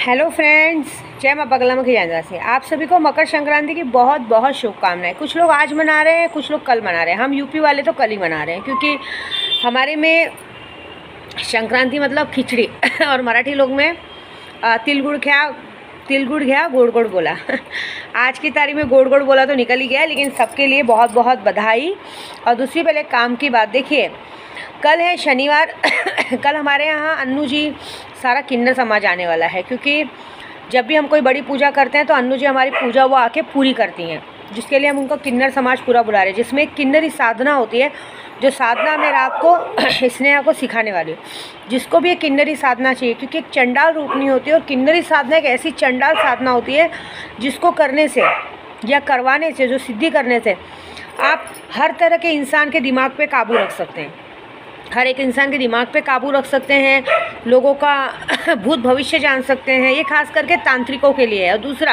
Hello friends, जय माँ बगलामुखी जानजा से आप सभी को मकर संक्रांति की बहुत बहुत शुभकामनाएं। कुछ लोग आज मना रहे हैं, कुछ लोग कल मना रहे हैं। हम यूपी वाले तो कल ही मना रहे हैं क्योंकि हमारे में संक्रांति मतलब खिचड़ी और मराठी लोग में तिल गुड़ गया गोड़ गोड़ बोला। आज की तारीख में गोड़ गोड़ बोला तो निकल ही गया, लेकिन सबके लिए बहुत बहुत बधाई। और दूसरी पहले काम की बात देखिए, कल है शनिवार। कल हमारे यहाँ अन्नू जी सारा किन्नर समाज आने वाला है, क्योंकि जब भी हम कोई बड़ी पूजा करते हैं तो अन्नू जी हमारी पूजा वो आके पूरी करती हैं, जिसके लिए हम उनको किन्नर समाज पूरा बुला रहे हैं। जिसमें एक किन्नरी साधना होती है, जो साधना मैं रात को स्नेहा को सिखाने वाली हूँ। जिसको भी एक किन्नरी साधना चाहिए, क्योंकि एक चंडाल रूपनी होती है और किन्नरी साधना एक ऐसी चंडाल साधना होती है जिसको करने से या करवाने से, जो सिद्धि करने से आप हर तरह के इंसान के दिमाग पे काबू रख सकते हैं। हर एक इंसान के दिमाग पे काबू रख सकते हैं, लोगों का भूत भविष्य जान सकते हैं। ये खास करके तांत्रिकों के लिए है। और दूसरा,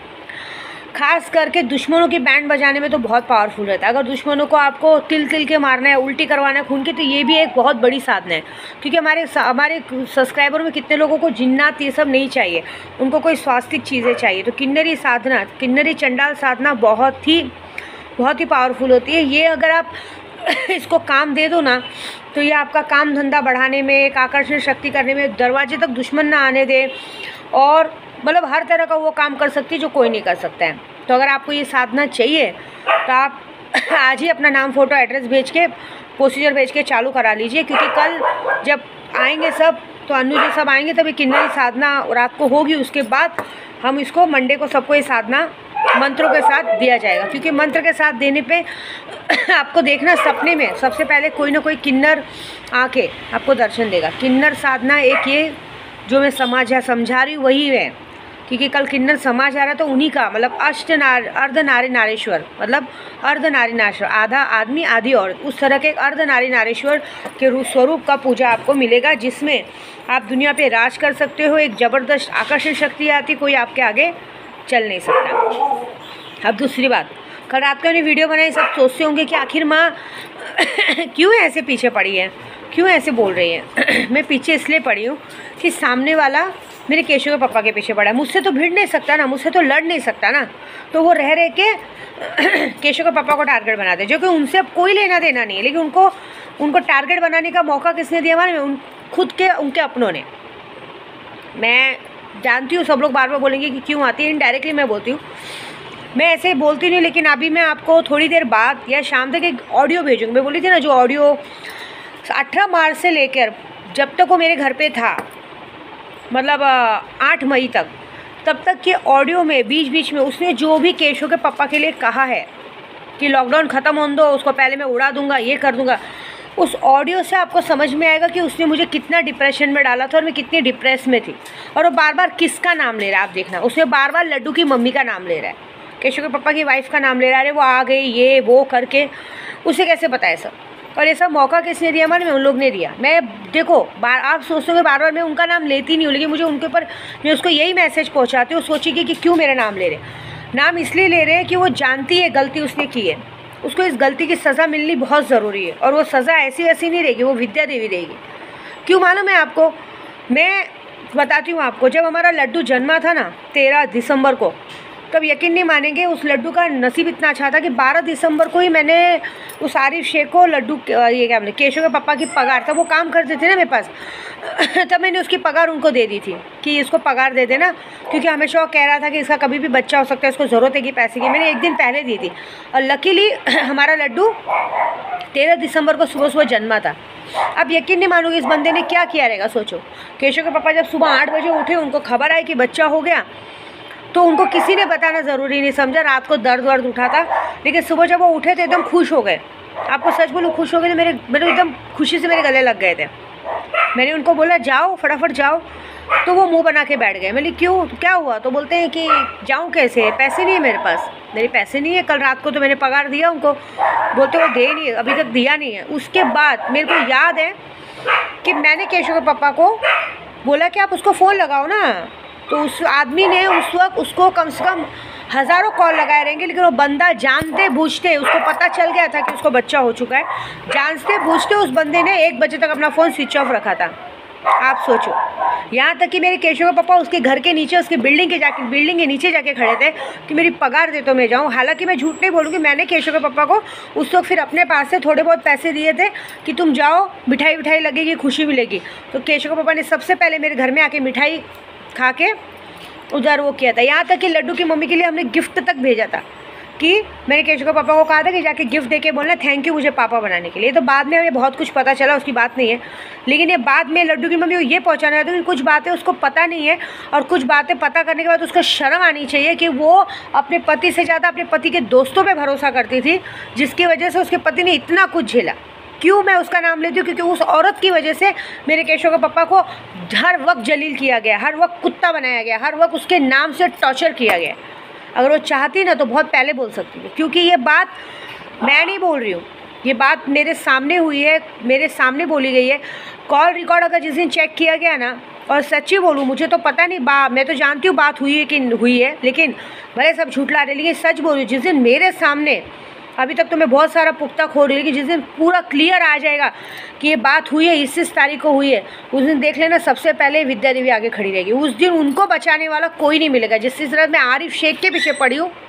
खास करके दुश्मनों की बैंड बजाने में तो बहुत पावरफुल रहता है। अगर दुश्मनों को आपको तिल तिल के मारना है, उल्टी करवाना है खून की, तो ये भी एक बहुत बड़ी साधना है। क्योंकि हमारे सब्सक्राइबर में कितने लोगों को जिन्नात ये सब नहीं चाहिए, उनको कोई स्वास्तिक चीज़ें चाहिए। तो किन्नरी साधना, किन्नरी चंडाल साधना बहुत ही पावरफुल होती है। ये अगर आप इसको काम दे दो ना, तो ये आपका काम धंधा बढ़ाने में, एक आकर्षण शक्ति करने में, दरवाजे तक दुश्मन ना आने दे, और मतलब हर तरह का वो काम कर सकती है जो कोई नहीं कर सकता है। तो अगर आपको ये साधना चाहिए तो आप आज ही अपना नाम, फ़ोटो, एड्रेस भेज के, प्रोसीजर भेज के चालू करा लीजिए। क्योंकि कल जब आएंगे सब, तो अन्नू जी सब आएंगे, तब ये किन्नरी साधना रात को होगी। उसके बाद हम इसको मंडे को सबको ये साधना मंत्रों के साथ दिया जाएगा। क्योंकि मंत्र के साथ देने पे आपको देखना, सपने में सबसे पहले कोई ना कोई किन्नर आके आपको दर्शन देगा। किन्नर साधना एक ये जो मैं समझा रही हूँ वही है। क्योंकि कल किन्नर समाज आ रहा है, तो उन्हीं का मतलब अर्ध नारी नारेश्वर, मतलब अर्ध नारी नारेश्वर, आधा आदमी आधी औरत, उस तरह के अर्ध नारी नारेश्वर के स्वरूप का पूजा आपको मिलेगा, जिसमें आप दुनिया पे राज कर सकते हो। एक ज़बरदस्त आकर्षण शक्ति आती, कोई आपके आगे चल नहीं सकता। अब दूसरी बात, कल रात को मैंने वीडियो बनाई, सब सोचते होंगे कि आखिर माँ क्यों ऐसे पीछे पड़ी है, क्यों ऐसे बोल रही है। मैं पीछे इसलिए पड़ी हूँ कि सामने वाला मेरे केशव के पापा के पीछे पड़ा है। मुझसे तो भिड़ नहीं सकता ना, मुझसे तो लड़ नहीं सकता ना, तो वो रह के केशव के पापा को टारगेट बनाते, जो कि उनसे अब कोई लेना देना नहीं है। लेकिन उनको टारगेट बनाने का मौका किसने दिया? हमारे खुद के उनके अपनों ने। मैं जानती हूँ सब लोग बार बार बोलेंगे कि क्यों आती है, इनडायरेक्टली मैं बोलती हूँ, मैं ऐसे बोलती नहीं। लेकिन अभी मैं आपको थोड़ी देर बाद या शाम तक एक ऑडियो भेजूँगी। मैं बोली थी ना, जो ऑडियो 18 मार्च से लेकर जब तक वो मेरे घर पे था, मतलब 8 मई तक, तब तक के ऑडियो में बीच बीच में उसने जो भी केशव के पापा के लिए कहा है कि लॉकडाउन ख़त्म होने दो, उसको पहले मैं उड़ा दूँगा, ये कर दूँगा, उस ऑडियो से आपको समझ में आएगा कि उसने मुझे कितना डिप्रेशन में डाला था और मैं कितनी डिप्रेस में थी। और वो बार बार किसका नाम ले रहा है आप देखना, उसने बार बार लड्डू की मम्मी का नाम ले रहा है, केशव के पापा की वाइफ का नाम ले रहा है। वो आ गई, ये वो करके, उसे कैसे पता है सब? और ये सब मौका किसने दिया? हमारे में उन लोग ने दिया। मैं देखो, आप सोचते हो बार बार मैं उनका नाम लेती नहीं हूँ, लेकिन मुझे उनके ऊपर, मैं उसको यही मैसेज पहुँचाती हूँ, सोचिए कि क्यों मेरा नाम ले रहे। नाम इसलिए ले रहे हैं कि वो जानती है गलती उसने की है, उसको इस गलती की सज़ा मिलनी बहुत ज़रूरी है। और वो सज़ा ऐसी वैसी नहीं रहेगी, वो विद्या देवी देगी। क्यों मालूम है आपको? मैं बताती हूँ आपको। जब हमारा लड्डू जन्मा था ना 13 दिसंबर को, तब यकीन नहीं मानेंगे, उस लड्डू का नसीब इतना अच्छा था कि 12 दिसंबर को ही मैंने उस आरिफ शेख को लड्डू, ये क्या, केशव के पापा की पगार, तब वो काम करते थे ना मेरे पास, तब मैंने उसकी पगार उनको दे दी थी कि इसको पगार दे देना। क्योंकि हमेशा वो कह रहा था कि इसका कभी भी बच्चा हो सकता है, इसको ज़रूरत है कि पैसे की। मैंने एक दिन पहले दी थी, और लकीली हमारा लड्डू 13 दिसंबर को सुबह सुबह जन्मा था। अब यकीन नहीं मानोगे इस बंदे ने क्या किया रहेगा, सोचो। केशव के पापा जब सुबह 8 बजे उठे, उनको खबर आई कि बच्चा हो गया, तो उनको किसी ने बताना ज़रूरी नहीं समझा। रात को दर्द वर्द उठा था, लेकिन सुबह जब वो उठे तो एकदम खुश हो गए। आपको सच बोलूँ, खुश हो गए थे। मेरे एकदम खुशी से मेरे गले लग गए थे। मैंने उनको बोला जाओ, फटाफट जाओ, तो वो मुंह बना के बैठ गए। मैंने क्यों, क्या हुआ? तो बोलते हैं कि जाऊँ कैसे, पैसे नहीं है मेरे पास। मेरे पैसे नहीं है, कल रात को तो मैंने पगार दिया उनको। बोलते वो दे नहीं है, अभी तक दिया नहीं है। उसके बाद मेरे को याद है कि मैंने केशव के पापा को बोला कि आप उसको फ़ोन लगाओ ना, तो उस आदमी ने उस वक्त उसको कम से कम हज़ारों कॉल लगाए रहेंगे, लेकिन वो बंदा जानते बूझते, उसको पता चल गया था कि उसको बच्चा हो चुका है, जानते बूझते उस बंदे ने 1 बजे तक अपना फ़ोन स्विच ऑफ रखा था। आप सोचो, यहाँ तक कि मेरे केशव के पापा उसके घर के नीचे, उसकी बिल्डिंग के नीचे जाके खड़े थे कि मेरी पगार दे तो मैं जाऊँ। हालांकि मैं झूठ नहीं बोलूँगी, मैंने केशव के पापा को उस वक्त फिर अपने पास से थोड़े बहुत पैसे दिए थे कि तुम जाओ, मिठाई लगेगी, खुशी मिलेगी। तो केशव के पापा ने सबसे पहले मेरे घर में आके मिठाई खा के उधर वो किया था। यहाँ तक कि लड्डू की मम्मी के लिए हमने गिफ्ट तक भेजा था कि मैंने केशव के पापा को कहा था कि जाके गिफ्ट देके बोलना थैंक यू मुझे पापा बनाने के लिए। तो बाद में हमें बहुत कुछ पता चला, उसकी बात नहीं है, लेकिन ये बाद में लड्डू की मम्मी को ये पहुंचाना था कि कुछ बातें उसको पता नहीं है और कुछ बातें पता करने के बाद उसको शर्म आनी चाहिए कि वो अपने पति से ज़्यादा अपने पति के दोस्तों पर भरोसा करती थी, जिसकी वजह से उसके पति ने इतना कुछ झेला। क्यों मैं उसका नाम लेती हूँ? क्योंकि उस औरत की वजह से मेरे केशव के पापा को हर वक्त जलील किया गया, हर वक्त कुत्ता बनाया गया, हर वक्त उसके नाम से टॉर्चर किया गया। अगर वो चाहती ना तो बहुत पहले बोल सकती थी, क्योंकि ये बात मैं नहीं बोल रही हूँ, ये बात मेरे सामने हुई है, मेरे सामने बोली गई है। कॉल रिकॉर्ड अगर जिस दिन चेक किया गया ना, और सच्ची बोलूँ मुझे तो पता नहीं, मैं तो जानती हूँ बात हुई है कि हुई है, लेकिन भले सब झूठ ला रहे, लेकिन सच बोल रही हूँ, जिस दिन मेरे सामने, अभी तक तो मैं बहुत सारा पुख्ता खो रही हूँ, लेकिन जिस दिन पूरा क्लियर आ जाएगा कि ये बात हुई है, इस तारीख को हुई है, उस दिन देख लेना सबसे पहले विद्या देवी आगे खड़ी रहेगी। उस दिन उनको बचाने वाला कोई नहीं मिलेगा। जिस तरह मैं आरिफ शेख के पीछे पड़ी हूँ,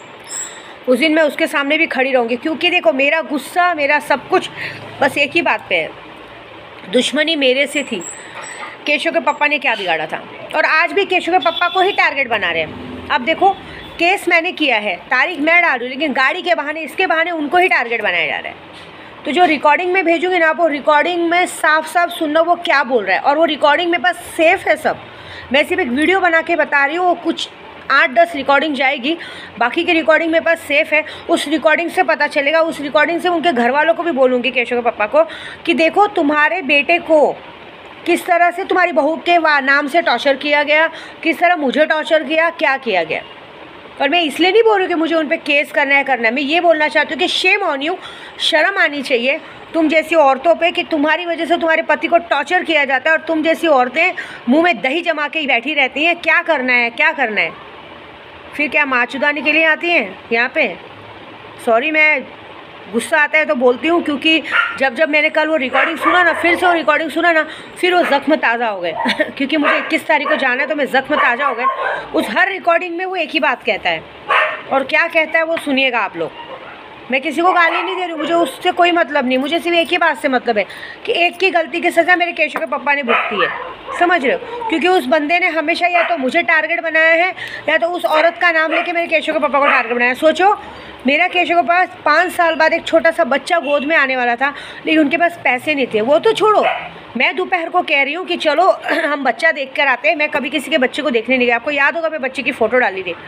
उस दिन मैं उसके सामने भी खड़ी रहूँगी, क्योंकि देखो मेरा गुस्सा, मेरा सब कुछ बस एक ही बात पे है, दुश्मनी मेरे से थी। केशव के पापा ने क्या बिगाड़ा था, और आज भी केशव के पापा को ही टारगेट बना रहे हैं। अब देखो केस मैंने किया है, तारीख मैं डाल रही हूँ, लेकिन गाड़ी के बहाने, इसके बहाने उनको ही टारगेट बनाया जा रहा है। तो जो रिकॉर्डिंग में भेजूँगी ना, वो रिकॉर्डिंग में साफ साफ सुनना वो क्या बोल रहा है, और वो रिकॉर्डिंग में बस सेफ़ है सब। मैं सिर्फ एक वीडियो बना के बता रही हूँ, वो कुछ 8-10 रिकॉर्डिंग जाएगी, बाकी की रिकॉर्डिंग मेरे पास सेफ़ है। उस रिकॉर्डिंग से पता चलेगा, उस रिकॉर्डिंग से उनके घर वालों को भी बोलूँगी, केशव के पापा को, कि देखो तुम्हारे बेटे को किस तरह से तुम्हारी बहू के नाम से टॉर्चर किया गया, किस तरह मुझे टॉर्चर किया, क्या किया गया। और मैं इसलिए नहीं बोल रही हूँ कि मुझे उन पर केस करना है, मैं ये बोलना चाहती हूँ कि शेम ऑन यू, शर्म आनी चाहिए तुम जैसी औरतों पे कि तुम्हारी वजह से तुम्हारे पति को टॉर्चर किया जाता है, और तुम जैसी औरतें मुंह में दही जमा के ही बैठी रहती हैं। क्या करना है, क्या करना है, फिर क्या माँ चुदाने के लिए आती हैं यहाँ पे? सॉरी, मैं गुस्सा आता है तो बोलती हूँ, क्योंकि जब मैंने कल वो रिकॉर्डिंग सुना ना, फिर से वो रिकॉर्डिंग सुना ना, फिर वो ज़ख्म ताज़ा हो गए क्योंकि मुझे 21 तारीख को जाना है, तो मैं ज़ख्म ताज़ा हो गए। उस हर रिकॉर्डिंग में वो एक ही बात कहता है, और क्या कहता है वो सुनिएगा आप लोग। मैं किसी को गाली नहीं दे रही हूँ, मुझे उससे कोई मतलब नहीं, मुझे सिर्फ एक ही बात से मतलब है कि एक की गलती की सज़ा मेरे केशव के पापा ने भुगती है, समझ रहे हो? क्योंकि उस बंदे ने हमेशा या तो मुझे टारगेट बनाया है, या तो उस औरत का नाम लेके मेरे केशव के पापा को टारगेट बनाया। सोचो, मेरा केशव के पास 5 साल बाद एक छोटा सा बच्चा गोद में आने वाला था, लेकिन उनके पास पैसे नहीं थे। वो तो छोड़ो, मैं दोपहर को कह रही हूँ कि चलो हम बच्चा देख कर आते हैं। मैं कभी किसी के बच्चे को देखने नहीं गई, आपको याद होगा मैं बच्चे की फ़ोटो डाली थी।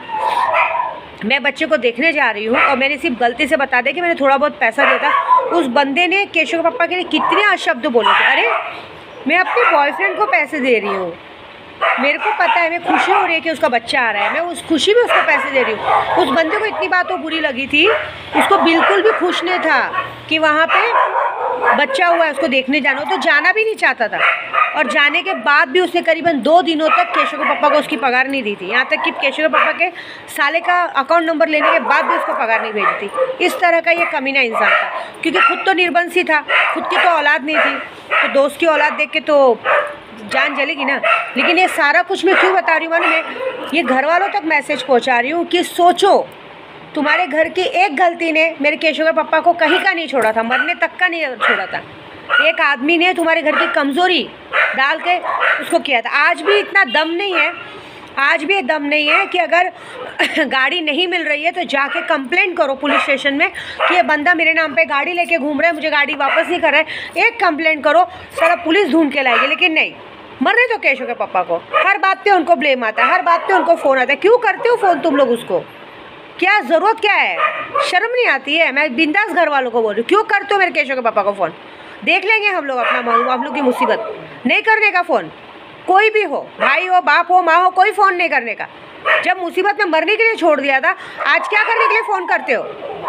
मैं बच्चे को देखने जा रही हूँ, और मैंने सिर्फ गलती से बता दिया कि मैंने थोड़ा बहुत पैसा दिया था। उस बंदे ने केशव के पापा के लिए कितने अशब्द बोले थे। अरे मैं अपने बॉयफ्रेंड को पैसे दे रही हूँ, मेरे को पता है, मैं खुशी हो रही है कि उसका बच्चा आ रहा है, मैं उस खुशी में उसको पैसे दे रही हूँ। उस बंदे को इतनी बात तो बुरी लगी थी, उसको बिल्कुल भी खुश नहीं था कि वहाँ पे बच्चा हुआ है, उसको देखने जाना हो, तो जाना भी नहीं चाहता था। और जाने के बाद भी उसने करीबन 2 दिनों तक केशव के पापा को उसकी पगार नहीं दी थी, यहाँ तक कि केशव के पापा के साले का अकाउंट नंबर लेने के बाद भी उसको पगार नहीं भेजी थी। इस तरह का ये कमीना इंसान था, क्योंकि खुद तो निर्बंसी था, खुद की तो औलाद नहीं थी, तो दोस्त की औलाद देख के तो जान जलेगी ना। लेकिन ये सारा कुछ मैं क्यों बता रही हूँ मालूम है? ये घर वालों तक मैसेज पहुँचा रही हूँ कि सोचो, तुम्हारे घर की एक गलती ने मेरे केशव के पापा को कहीं का नहीं छोड़ा था, मरने तक का नहीं छोड़ा था। एक आदमी ने तुम्हारे घर की कमज़ोरी डाल के उसको किया था। आज भी इतना दम नहीं है, आज भी दम नहीं है कि अगर गाड़ी नहीं मिल रही है तो जाके कंप्लेंट करो पुलिस स्टेशन में कि ये बंदा मेरे नाम पे गाड़ी लेके घूम रहा है, मुझे गाड़ी वापस नहीं कर रहा है। एक कंप्लेंट करो, सारा पुलिस ढूंढ के लाएगी। लेकिन नहीं, मर रहे तो केशव के पापा को, हर बात पे उनको ब्लेम आता है, हर बात पे उनको फ़ोन आता है। क्यों करते हो फ़ोन तुम लोग उसको? क्या ज़रूरत क्या है? शर्म नहीं आती है? मैं बिंदास घर वालों को बोल रही हूँ, क्यों करते हो मेरे केशव के पापा को फ़ोन? देख लेंगे हम लोग अपना, हम लोग की मुसीबत। नहीं करने का फ़ोन, कोई भी हो, भाई हो, बाप हो, माँ हो, कोई फ़ोन नहीं करने का। जब मुसीबत में मरने के लिए छोड़ दिया था, आज क्या करने के लिए फ़ोन करते हो?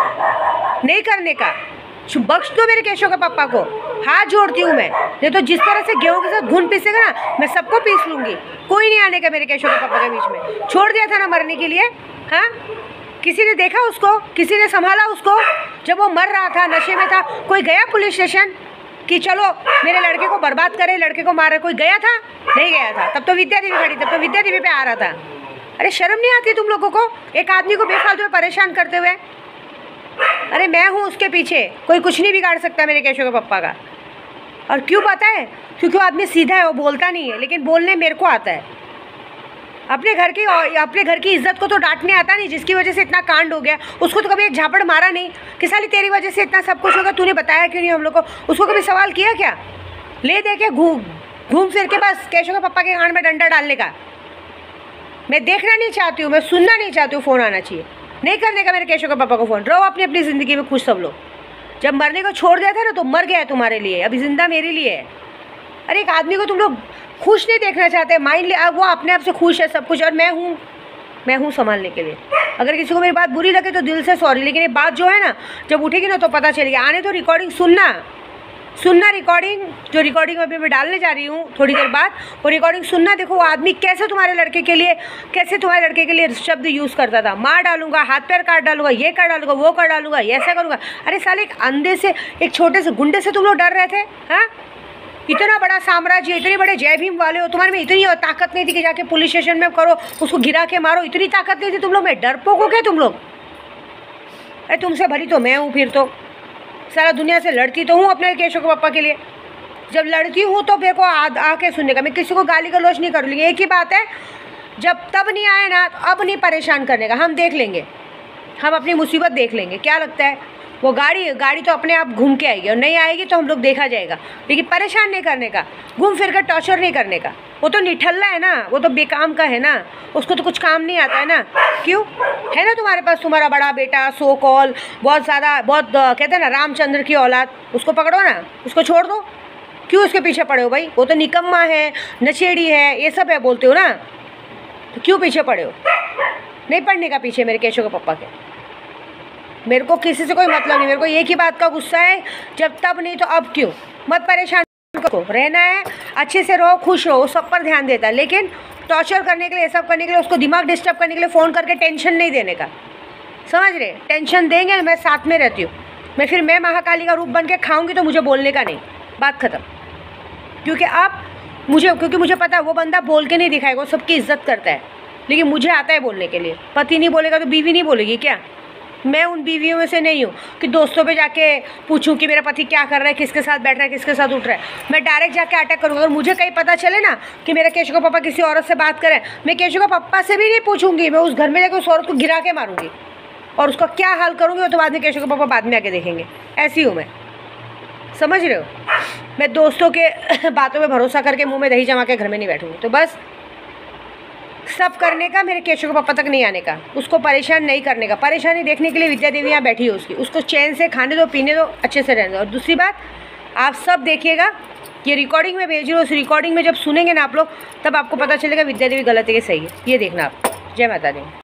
नहीं करने का। बख्श दो मेरे केशव के पापा को, हाथ जोड़ती हूँ मैं। नहीं तो जिस तरह से गेहूँ के साथ घुन पीसेगा ना, मैं सबको पीस लूँगी। कोई नहीं आने का मेरे केशव के पापा के बीच में। छोड़ दिया था ना मरने के लिए, हाँ? किसी ने देखा उसको? किसी ने संभाला उसको? जब वो मर रहा था, नशे में था, कोई गया पुलिस स्टेशन? कि चलो मेरे लड़के को बर्बाद करे, लड़के को मारे। कोई गया था? नहीं गया था। तब तो विद्या देवी खड़ी, तब तो विद्या देवी पे आ रहा था। अरे शर्म नहीं आती तुम लोगों को एक आदमी को बेफालतू में परेशान करते हुए? अरे मैं हूँ उसके पीछे, कोई कुछ नहीं बिगाड़ सकता मेरे केशव के पप्पा का। और क्यों पता है? क्योंकि वो आदमी सीधा है, वो बोलता नहीं है, लेकिन बोलने मेरे को आता है। अपने घर की इज्जत को तो डांटने आता नहीं। जिसकी वजह से इतना कांड हो गया, उसको तो कभी एक झापड़ मारा नहीं कि साली तेरी वजह से इतना सब कुछ होगा, तूने बताया क्यों नहीं हम लोग को? उसको कभी सवाल किया क्या? ले दे के घूम फिर के बस केशव के पप्पा के कान में डंडा डालने का। मैं देखना नहीं चाहती हूँ, मैं सुनना नहीं चाहती हूँ। फ़ोन आना चाहिए, नहीं करने का मेरे केशव के पापा को फ़ोन। रहो अपनी अपनी ज़िंदगी में खुश सब लोग। जब मरने को छोड़ दिया था ना तो मर गया है तुम्हारे लिए, अभी ज़िंदा मेरे लिए है। अरे एक आदमी को तुम लोग खुश नहीं देखना चाहते, माइंड वो अपने आप से खुश है सब कुछ, और मैं हूँ संभालने के लिए। अगर किसी को मेरी बात बुरी लगे तो दिल से सॉरी, लेकिन ये बात जो है ना जब उठेगी ना तो पता चलेगी। आने तो रिकॉर्डिंग सुनना रिकॉर्डिंग, जो रिकॉर्डिंग अभी मैं डालने जा रही हूँ थोड़ी देर बाद, वो रिकॉर्डिंग सुनना। देखो वो आदमी कैसे तुम्हारे लड़के के लिए शब्द यूज़ करता था। मार डालूंगा, हाथ पैर काट डालूंगा, ये कर डालूंगा, वो कर डालूंगा, ऐसा करूँगा। अरे साले एक अंधे से, एक छोटे से गुंडे से तुम लोग डर रहे थे? हाँ, इतना बड़ा साम्राज्य, इतने बड़े जय भीम वाले हो, तुम्हारे में इतनी ताकत नहीं थी कि जाके पुलिस स्टेशन में करो, उसको गिरा के मारो, इतनी ताकत नहीं थी तुम लोग में? डरपोक हो क्या तुम लोग? अरे तुमसे भली तो मैं हूँ, फिर तो सारा दुनिया से लड़ती तो हूँ अपने केशव के पापा के लिए। जब लड़ती हूँ तो मेरे को आके सुनने का, मैं किसी को गाली गलौज नहीं करूँगी। एक ही बात है, जब तब नहीं आए ना तो अब नहीं परेशान करने का, हम देख लेंगे, हम अपनी मुसीबत देख लेंगे। क्या लगता है? वो गाड़ी तो अपने आप घूम के आएगी, और नहीं आएगी तो हम लोग देखा जाएगा, लेकिन परेशान नहीं करने का, घूम फिर कर टॉर्चर नहीं करने का। वो तो निठल्ला है ना, वो तो बेकाम का है ना, उसको तो कुछ काम नहीं आता है ना। क्यों है ना तुम्हारे पास तुम्हारा बड़ा बेटा सो कॉल, बहुत कहते हैं ना रामचंद्र की औलाद, उसको पकड़ो ना, उसको छोड़ दो। क्यों उसके पीछे पड़े हो भाई? वो तो निकम्मा है, नशेड़ी है, ये सब है बोलते हो ना, तो क्यों पीछे पड़े हो? नहीं पड़ने का पीछे मेरे केशव के पप्पा के। मेरे को किसी से कोई मतलब नहीं, मेरे को एक ही बात का गुस्सा है, जब तब नहीं तो अब क्यों? मत परेशान करो, रहना है अच्छे से रहो, खुश रहो, सब पर ध्यान देता है। लेकिन टॉर्चर करने के लिए, सब करने के लिए, उसको दिमाग डिस्टर्ब करने के लिए फ़ोन करके टेंशन नहीं देने का, समझ रहे? टेंशन देंगे, मैं साथ में रहती हूँ, मैं महाकाली का रूप बन के खाऊंगी तो मुझे बोलने का नहीं, बात ख़त्म। क्योंकि मुझे पता है वो बंदा बोल के नहीं दिखाएगा, वो सबकी इज्जत करता है, लेकिन मुझे आता है बोलने के लिए। पति नहीं बोलेगा तो बीवी नहीं बोलेगी क्या? मैं उन बीवियों में से नहीं हूँ कि दोस्तों पे जाके पूछूं कि मेरा पति क्या कर रहा है, किसके साथ बैठ रहा है, किसके साथ उठ रहा है। मैं डायरेक्ट जाके अटैक करूँगा। अगर मुझे कहीं पता चले ना कि मेरा केशव का पापा किसी औरत से बात करे, मैं केशव का पापा से भी नहीं पूछूंगी, मैं उस घर में जाकर उस औरत को गिरा के मारूंगी, और उसका क्या हाल करूँगी वो तो बाद में केशव का पापा बाद में आके देखेंगे। ऐसी हूँ मैं, समझ रहे हो? मैं दोस्तों के बातों में भरोसा करके मुँह में दही जमा के घर में नहीं बैठूँगी। तो बस सब करने का, मेरे केशव के पापा तक नहीं आने का, उसको परेशान नहीं करने का। परेशानी देखने के लिए विद्या देवी यहाँ बैठी है उसको चैन से खाने दो, पीने दो, अच्छे से रहने दो। और दूसरी बात, आप सब देखिएगा, ये रिकॉर्डिंग में भेज रही हूँ, उस रिकॉर्डिंग में जब सुनेंगे ना आप लोग, तब आपको पता चलेगा विद्या देवी गलत है कि सही है। ये देखना आप। जय माता दी।